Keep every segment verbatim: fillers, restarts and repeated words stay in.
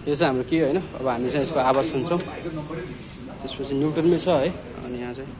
यो चाहिँ हाम्रो के हैन अब हामी चाहिँ यसको आवाज सुन्छौं त्यसपछि न्युट्रलमै छ है अनि यहाँ चाहिँ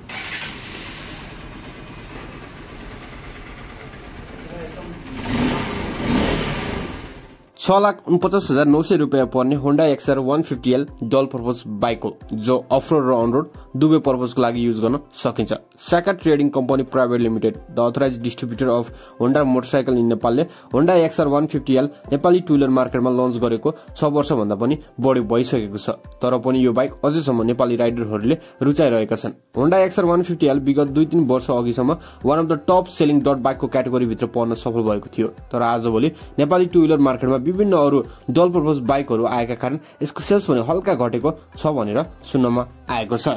छ लाख उनपचास हजार नौ सय रुपियाँ पर्ने Honda XR one fifty L dual purpose bike हो जो अफरोड र अनरोड दुवै पर्पजको लागि युज गर्न सकिन्छ। Saka trading company private limited the authorised distributor of Honda motorcycle in नेपालले Honda XR one fifty L Nepali two wheeler मार्केटमा लन्च गरेको छ वर्ष भन्दा पनि बढी भइसकेको छ, तर पनि यो बाइक अझैसम्म नेपाली राइडरहरूले रुचाइरहेका छन्। Honda XR one fifty L विगत दुई तीन वर्ष अघिसम्म one of the top selling डट बाइकको क्याटेगोरी भित्र पर्न सफल भएको थियो, तर आजभोलि नेपाली टु व्हिलर मार्केटमा विभिन्न अरू डल पर्पज बाइकहरू आएका कारण यसको सेल्स पनि हल्का घटेको छ भनेर सुन्नमा आएको छ।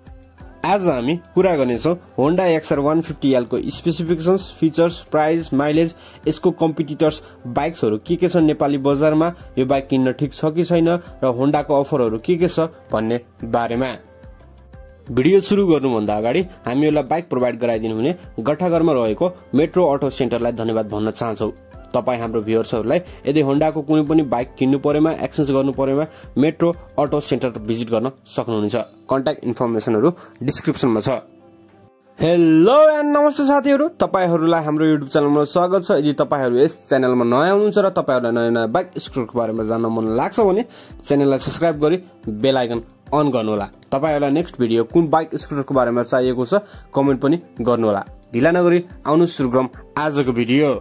आज हामी कुरा गर्नेछौँ Honda XR one fifty L को स्पेसिफिकेशन्स, फिचर्स, प्राइस, माइलेज, यसको कम्पिटिटर्स बाइक्सहरू के के छन् नेपाली बजारमा, यो बाइक किन्न ठिक छ कि छैन र होन्डाको अफरहरू के के छ भन्ने बारेमा। भिडियो सुरु गर्नुभन्दा अगाडि हामी यसलाई बाइक प्रोभाइड गराइदिनु हुने गट्ठाघरमा रहेको मेट्रो अटो सेन्टरलाई धन्यवाद भन्न चाहन्छौँ। तपाईं हाम्रो भ्युअर्सहरूलाई यदि होन्डाको कुनै पनि बाइक किन्नु परेमा, एक्सचेन्ज गर्नु परेमा मेट्रो अटो सेन्टर भिजिट गर्न सक्नुहुनेछ। कन्ट्याक्ट इन्फर्मेसनहरू डिस्क्रिप्सनमा छ। हेलो एन्ड नमस्ते साथीहरू, तपाईहरूलाई हाम्रो युट्युब च्यानलमा स्वागत छ। यदि तपाईहरू यस च्यानलमा नयाँ हुनुहुन्छ र तपाईहरूलाई नयाँ नयाँ बाइक स्कुटरको बारेमा जान्न मन लाग्छ भने च्यानललाई सब्स्क्राइब गरी बेल आइकन अन गर्नुहोला। तपाईहरूलाई नेक्स्ट भिडियो कुन बाइक स्कुटरको बारेमा चाहिएको छ कमेन्ट पनि गर्नुहोला। ढिला नगरी आउनु सुरु गरौँ आजको video.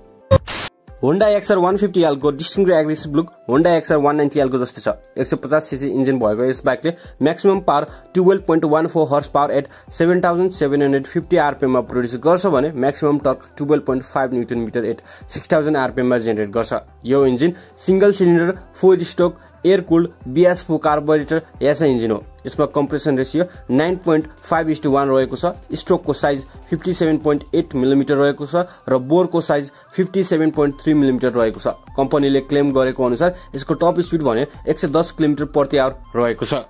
Honda XR one fifty L को distinct aggressive look Honda XR one ninety L को जस्तै छ। एक सय पचास सीसी इन्जिन भएको यस बाइकले maximum power twelve point one four horsepower at seven thousand seven hundred fifty आरपिएममा प्रोड्युस गर्छ भने maximum torque twelve point five newton metre at six thousand आरपिएममा जेनेरेट गर्छ। यो engine single cylinder four stroke air cooled BS four carburettor SI engine हो। यसमा compression ratio nine point five is to one रहेको छ। स्ट्रोकको size fifty seven point eight millimetre रहेको छ र बोरको size fifty seven point three millimetre रहेको छ। कम्पनीले क्लेम गरेको अनुसार यसको टप स्पिड भने एक सय दस किलोमिटर प्रति आवर रहेको छ।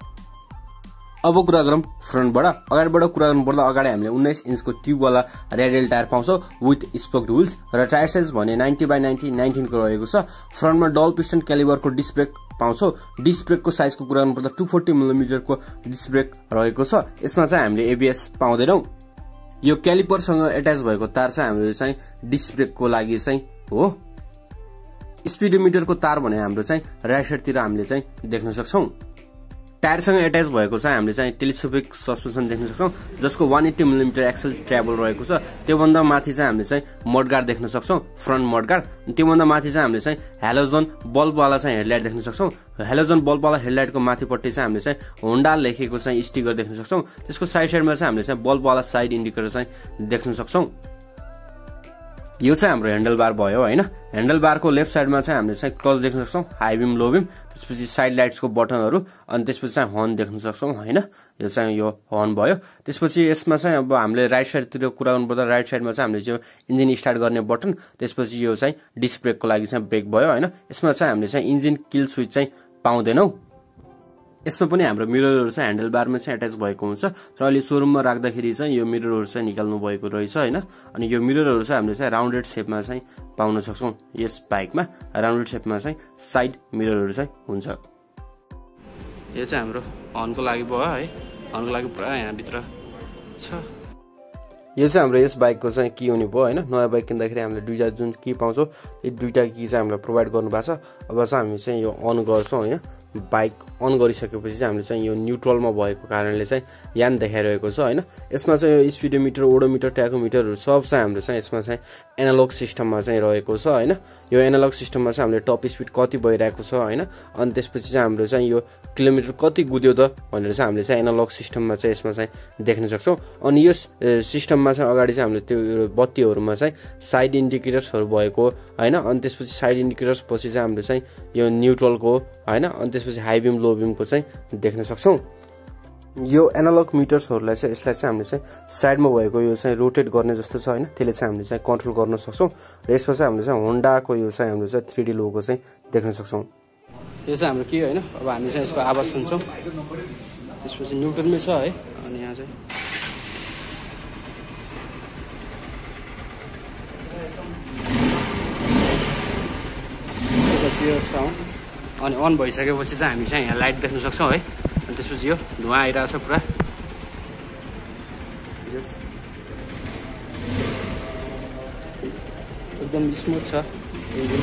अब कुरा गरौँ फ्रन्टबाट। अगाडिबाट कुरा गर्नुपर्दा अगाडि हामीले उन्नाइस इन्चको ट्युबवाला रेडियल टायर पाउँछौँ विथ स्पोक्ड व्हील्स र टायर साइज भने नाइन्टी बाई नाइन्टी नाइन्टिन को रहेको छ। फ्रन्टमा डल पिस्टन क्यालिबरको डिस्क ब्रेक पाउँछौँ। डिस्क ब्रेकको साइजको कुरा गर्नुपर्दा टू फोर्टी मिलिमिटरको डिस्क ब्रेक रहेको छ। यसमा चाहिँ हामीले एबीएस पाउँदैनौँ। यो क्यालिपरसँग एट्याच भएको तार चाहिँ हाम्रो चाहिँ डिस्क ब्रेकको लागि चाहिँ हो। स्पिडोमिटरको तार भने हाम्रो चाहिँ राइट साइडतिर हामीले चाहिँ देख्न सक्छौँ। टायरसँग एट्याच भएको चाहिँ हामीले चाहिँ टेलिस्कोपिक सस्पेन्सन देख्न सक्छौँ जसको one eighty millimetre axle travel रहेको छ। त्योभन्दा माथि चाहिँ हामीले चाहिँ मडगार्ड देख्न सक्छौँ, फ्रन्ट मडगार्ड। त्योभन्दा माथि चाहिँ हामीले चाहिँ हेलोजन बल्बवाला चाहिँ हेडलाइट देख्न सक्छौँ। हेलोजन बल्बवाला हेडलाइटको माथिपट्टि चाहिँ हामीले चाहिँ होन्डा लेखेको चाहिँ स्टिकर देख्न सक्छौँ। त्यसको साइड साइडमा चाहिँ हामीले चाहिँ बल्बवाला साइड इन्डिकेटर चाहिँ देख्न सक्छौँ। यो चाहिँ हाम्रो ह्यान्डल बार भयो हैन। ह्यान्डल बारको लेफ्ट साइडमा चाहिँ हामीले चाहिँ क्लच देख्न सक्छौँ, हाई बिम, लो बिम, त्यसपछि साइड लाइट्सको बटनहरू, अनि त्यसपछि चाहिँ हर्न देख्न सक्छौँ हैन। यो चाहिँ यो हर्न भयो। त्यसपछि यसमा चाहिँ अब हामीले राइट साइडतिर कुरा गर्नुपर्दा राइट साइडमा चाहिँ हामीले चाहिँ इन्जिन स्टार्ट गर्ने बटन, त्यसपछि यो चाहिँ डिस्क ब्रेकको लागि चाहिँ ब्रेक भयो हैन। यसमा चाहिँ हामीले चाहिँ इन्जिन किल स्विच चाहिँ पाउँदैनौँ। यसमा पनि हाम्रो मिररहरू चाहिँ ह्यान्डल बारमा चाहिँ एट्याच भएको हुन्छ र अहिले सोरुममा राख्दाखेरि चाहिँ यो मिररहरू चाहिँ निकाल्नु भएको रहेछ हैन। अनि यो मिररहरू चाहिँ हामीले चाहिँ राउन्डेड सेपमा चाहिँ पाउन सक्छौँ। यस बाइकमा राउन्डेड सेपमा चाहिँ साइड मिररहरू चाहिँ हुन्छ। यो चाहिँ हाम्रो हर्नको लागि भयो है। हर्नको लागि पुरा यहाँभित्र छ। यो चाहिँ हाम्रो यस बाइकको चाहिँ की हुने भयो हैन। नयाँ बाइक किन्दाखेरि हामीले दुईटा जुन की पाउँछौँ यो दुईटा की चाहिँ हामीलाई प्रोभाइड गर्नु भएको छ। अब चाहिँ हामी चाहिँ यो अन गर्छौँ हैन। बाइक अन गरिसकेपछि चाहिँ हामीले चाहिँ यो न्युट्रलमा भएको कारणले चाहिँ यान देखाइरहेको छ हैन। यसमा चाहिँ यो स्पिडोमिटर, ओडोमिटर, ट्याकोमिटरहरू सब चाहिँ हाम्रो चाहिँ यसमा चाहिँ एनालग सिस्टममा चाहिँ रहेको छ हैन। यो एनालग सिस्टममा चाहिँ हामीले टप स्पिड कति भइरहेको छ हैन। अनि त्यसपछि चाहिँ हाम्रो चाहिँ यो किलोमिटर कति कुद्यो त भनेर चाहिँ हामीले चाहिँ एनालग सिस्टममा चाहिँ यसमा चाहिँ देख्न सक्छौँ। अनि यस सिस्टममा चाहिँ अगाडि चाहिँ हामीले त्यो बत्तीहरूमा चाहिँ साइड इन्डिकेटर्सहरू भएको हैन। अनि त्यसपछि साइड इन्डिकेटर्स पछि चाहिँ हामीले चाहिँ यो न्युट्रलको हैन। अनि त्यसपछि हाई बिम, लो बिमको चाहिँ देख्न सक्छौँ। यो एनालग मिटर्सहरूलाई चाहिँ यसलाई चाहिँ हामीले चाहिँ साइडमा भएको यो चाहिँ रोटेट गर्ने जस्तो छ हैन। त्यसले चाहिँ हामीले चाहिँ कन्ट्रोल गर्न सक्छौँ र यसमा चाहिँ हामीले चाहिँ होन्डाको यो चाहिँ हामीले चाहिँ थ्री डी लोगो चाहिँ देख्न सक्छौँ। यो चाहिँ हाम्रो के हैन। अब हामी चाहिँ यसको आवाज सुन्छौँ त्यसपछि न्युट्रलमै छ है। अनि यहाँ चाहिँ प्योर साउन्ड अनि अन भइसकेपछि चाहिँ हामी चाहिँ यहाँ लाइट देख्न सक्छौँ है। अनि त्यसपछि यो धुवा आइरहेछ पुरा, एकदम स्मुथ छ इन्जिन।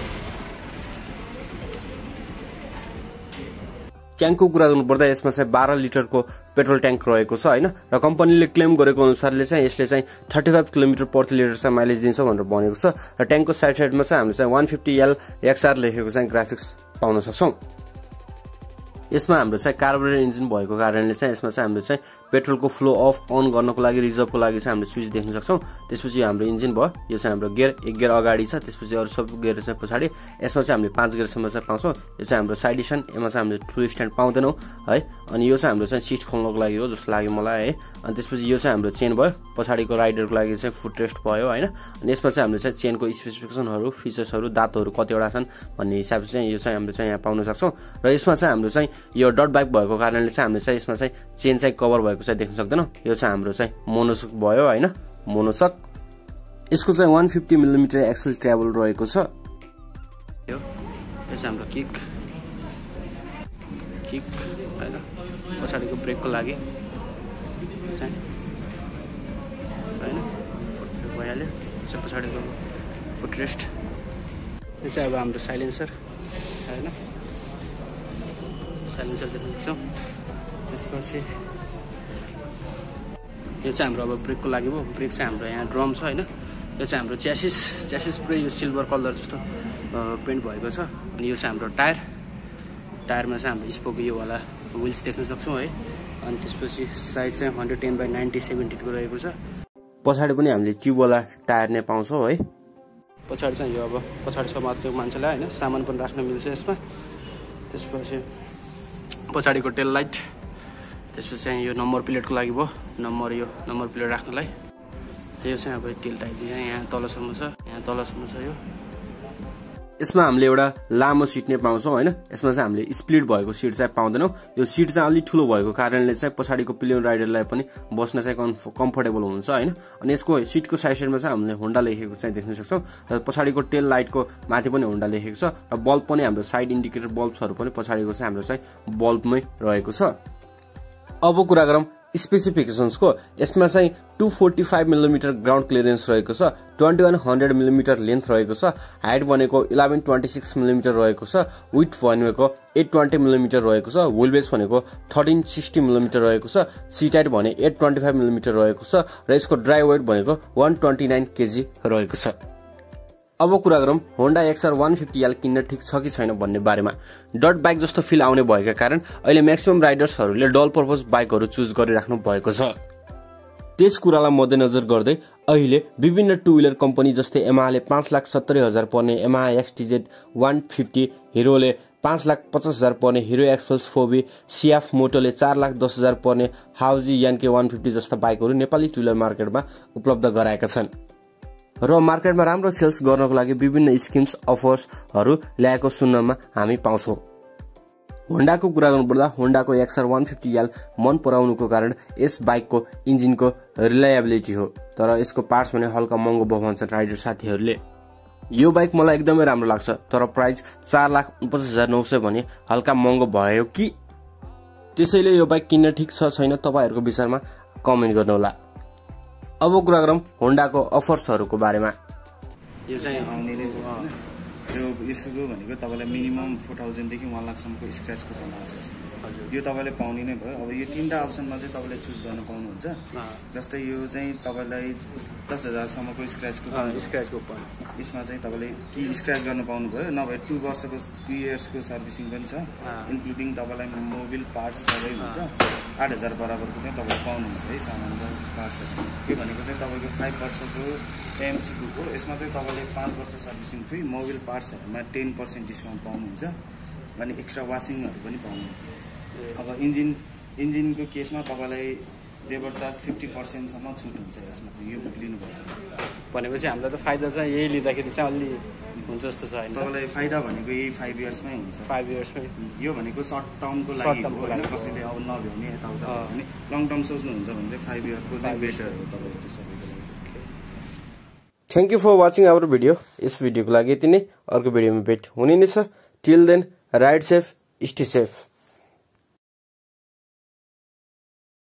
ट्याङ्कको कुरा गर्नुपर्दा यसमा चाहिँ बाह्र लिटरको पेट्रोल ट्याङ्क रहेको छ हैन, र कम्पनीले क्लेम गरेको अनुसारले चाहिँ यसले चाहिँ थर्टी फाइभ किलोमिटर प्रति लिटर चाहिँ माइलेज दिन्छ भनेर भनेको छ। र ट्याङ्कको साइड साइडमा चाहिँ हामीले चाहिँ वान फिफ्टी एल एक्सआर लेखेको चाहिँ ग्राफिक्स पाउन सक्छौँ। यसमा हाम्रो चाहिँ कार्बोरेटर इन्जिन भएको कारणले चाहिँ यसमा चाहिँ हामीले चाहिँ पेट्रोलको फ्लो अफ अन गर्नको लागि रिजर्भको लागि चाहिँ हामीले स्विच देख्न सक्छौँ। त्यसपछि यो हाम्रो इन्जिन भयो, यो चाहिँ हाम्रो गियर, एक गियर अगाडि छ, त्यसपछि अरू सब गियर चाहिँ पछाडि। यसमा चाहिँ हामीले पाँच गियरसम्म चाहिँ पाउँछौँ। यो चाहिँ हाम्रो साइड स्ट्यान्ड, यसमा चाहिँ हामीले ठुलो स्ट्यान्ड पाउँदैनौँ है। अनि यो चाहिँ हाम्रो चाहिँ सिट खोल्नको लागि हो जस्तो लाग्यो मलाई है। अनि त्यसपछि यो चाहिँ हाम्रो चेन भयो, पछाडिको राइडरको लागि चाहिँ फुट रेस्ट भयो होइन। अनि यसमा चाहिँ हामीले चाहिँ चेनको स्पेसिफिकेसनहरू, फिचर्सहरू, दाँतहरू कतिवटा छन् भन्ने हिसाबले चाहिँ यो चाहिँ हामीले चाहिँ यहाँ पाउन सक्छौँ। र यसमा चाहिँ हाम्रो चाहिँ यो डट बाइक भएको कारणले चाहिँ हामीले चाहिँ यसमा चाहिँ चेन चाहिँ कभर भएको चाहिँ देख्न सक्दैनौँ। यो चाहिँ हाम्रो चाहिँ मोनोसक भयो होइन, मोनोसक। यसको चाहिँ one fifty millimetre axle travel रहेको छ। यो चाहिँ हाम्रो किक किक होइन, पछाडिको ब्रेकको लागि चाहिँ होइन फुट भइहाल्यो। चाहिँ पछाडिको फुट रेस्ट। यो चाहिँ अब हाम्रो साइलेन्सर होइन, साइलेन्सर देख्न सक्छौँ। त्यसपछि यो चाहिँ हाम्रो अब ब्रेकको लागि भयो। ब्रेक चाहिँ हाम्रो यहाँ ड्रम छ होइन। यो चाहिँ हाम्रो च्यासिस च्यासिस पुरै यो सिल्भर कलर जस्तो पेन्ट भएको छ। अनि यो चाहिँ हाम्रो टायर, टायरमा चाहिँ हाम्रो स्पोक यो वाला विल्स देख्न सक्छौँ है। अनि त्यसपछि साइज चाहिँ हन्ड्रेड टेन बाई नाइन्टी सेभेन्टीको रहेको छ। पछाडि पनि हामीले ट्युबवाला टायर नै पाउँछौँ है। पछाडि चाहिँ यो अब पछाडि छ त्यो मान्छेलाई होइन, सामान पनि राख्न मिल्छ यसमा। त्यसपछि पछाडिको टेल लाइट, त्यसपछि चाहिँ यो नम्बर प्लेटको लागि भयो, नम्बर यो नम्बर प्लेट राख्नलाई। यो चाहिँ अब टेल टाइप चाहिँ यहाँ तलसम्म छ, यहाँ तलसम्म छ यो। यसमा हामीले एउटा लामो सिट नै पाउँछौँ होइन। यसमा चाहिँ हामीले स्प्लिट भएको सिट चाहिँ पाउँदैनौँ। यो सिट चाहिँ अलिक ठुलो भएको कारणले चाहिँ पछाडिको पिलियन राइडरलाई पनि बस्न चाहिँ कम्फर्टेबल हुन्छ होइन। अनि यसको सिटको साइड साइडमा चाहिँ हामीले होन्डा लेखेको चाहिँ देख्न सक्छौँ। र पछाडिको टेल लाइटको माथि पनि होन्डा लेखेको छ। र बल्ब पनि हाम्रो साइड इन्डिकेटर बल्बहरू पनि पछाडिको चाहिँ हाम्रो चाहिँ बल्बमै रहेको छ। अब कुरा गरौँ स्पेसिफिकेसन्सको। यसमा चाहिँ two forty five millimetre ground clearance रहेको छ, twenty one hundred millimetre length रहेको छ, हाइट भनेको इलेभेन ट्वेन्टी सिक्स मिलिमिटर रहेको छ, विथ भनेको एट ट्वेन्टी मिलिमिटर रहेको छ, व्हिल बेस भनेको थर्टिन सिक्सटी मिलिमिटर रहेको छ, सिट हाइट भने एट ट्वेन्टी फाइभ मिलिमिटर रहेको छ, र यसको ड्राई वेट भनेको वान ट्वेन्टी नाइन केजी रहेको छ। अब कुरा गरौँ Honda XR one fifty L किन्न ठिक छ कि छैन भन्ने बारेमा। डट बाइक जस्तो फिल आउने भएका कारण अहिले म्याक्सिमम राइडर्सहरूले डल पर्पज बाइकहरू चुज गरिराख्नु भएको छ। त्यस कुरालाई मध्यनजर गर्दै अहिले विभिन्न टु व्हिलर कम्पनी जस्तै यामाहाले पाँच लाख सत्तरी हजार पर्ने यामाहा एक्सटिजेड वान फिफ्टी, हिरोले पाँच लाख पचास हजार पर्ने हिरो एक्सपल्स फोबी, सिएफ मोटोले चार लाख दस हजार पर्ने हाउजी यानके वान फिफ्टी जस्ता बाइकहरू नेपाली टु व्हिलर मार्केटमा उपलब्ध गराएका छन्। र मार्केटमा राम्रो सेल्स गर्नको लागि विभिन्न स्किम्स अफर्सहरू ल्याएको सुन्नमा हामी पाउँछौँ। होन्डाको कुरा गर्नुपर्दा होन्डाको एक्सआर वान फिफ्टी एल मन पराउनुको कारण यस बाइकको इन्जिनको रिलायबिलिटी हो, तर यसको पार्ट्स भने हल्का महँगो भयो भन्छन् राइडर साथीहरूले। यो बाइक मलाई एकदमै राम्रो लाग्छ, तर प्राइस चार लाख उनपचास हजार नौ सय भने हल्का महँगो भयो कि। त्यसैले यो बाइक किन्न ठिक छ छैन तपाईँहरूको विचारमा कमेन्ट गर्नुहोला। अब कुरा गरौँ होन्डाको अफर्सहरूको बारेमा। यो चाहिँ आउनेले यो यसको भनेको तपाईँलाई मिनिमम फोर थाउजन्डदेखि वान लाखसम्मको स्क्रैचको पाउन सक्छ। यो तपाईँले पाउने नै भयो। अब यो तीनटा अप्सनमा चाहिँ तपाईँले चुज गर्न पाउनुहुन्छ। जस्तै यो चाहिँ तपाईँलाई दस हजारसम्मको स्क्रैचको स्क्रैचको यसमा चाहिँ तपाईँले कि स्क्रैच गर्न पाउनुभयो, नभए टु वर्षको टु इयर्सको सर्भिसिङ पनि छ, इन्क्लुडिङ तपाईँलाई मोबिल पार्ट्स सबै हुन्छ। आठ हजार बराबरको चाहिँ तपाईँले पाउनुहुन्छ है सामान र पार्ट्सहरू। यो भनेको चाहिँ तपाईँको फाइभ वर्षको एमसीको हो। यसमा चाहिँ तपाईँले पाँच वर्ष सर्भिसिङ फ्री, मोबिल पार्ट्सहरूमा टेन पर्सेन्ट डिस्काउन्ट पाउनुहुन्छ, अनि एक्स्ट्रा वासिङहरू पनि पाउनुहुन्छ। अब इन्जिन इन्जिनको केसमा तपाईँलाई लेबर चार्ज फिफ्टी पर्सेन्टसम्म छुट हुन्छ यसमा चाहिँ यो बुक लिनुभयो भनेपछि हामीलाई त फाइदा चाहिँ यही लिँदाखेरि चाहिँ अलि हुन्छ जस्तो छ होइन। तपाईँलाई फाइदा भनेको यही फाइभ इयर्समै हुन्छ। फाइभ इयर्समै यो भनेको सर्ट टर्मको लागि होइन, कसैले अब नभ्याउने यताउता भने लङ टर्म सोच्नुहुन्छ भने चाहिँ फाइभ इयरको चाहिँ बेटर हो तपाईँको सबैको लागि। Thank you for watching our video. यस भिडियोको लागि यति नै, अर्को भिडियोमा भेट हुने नै छ। Till then ride safe, stay safe.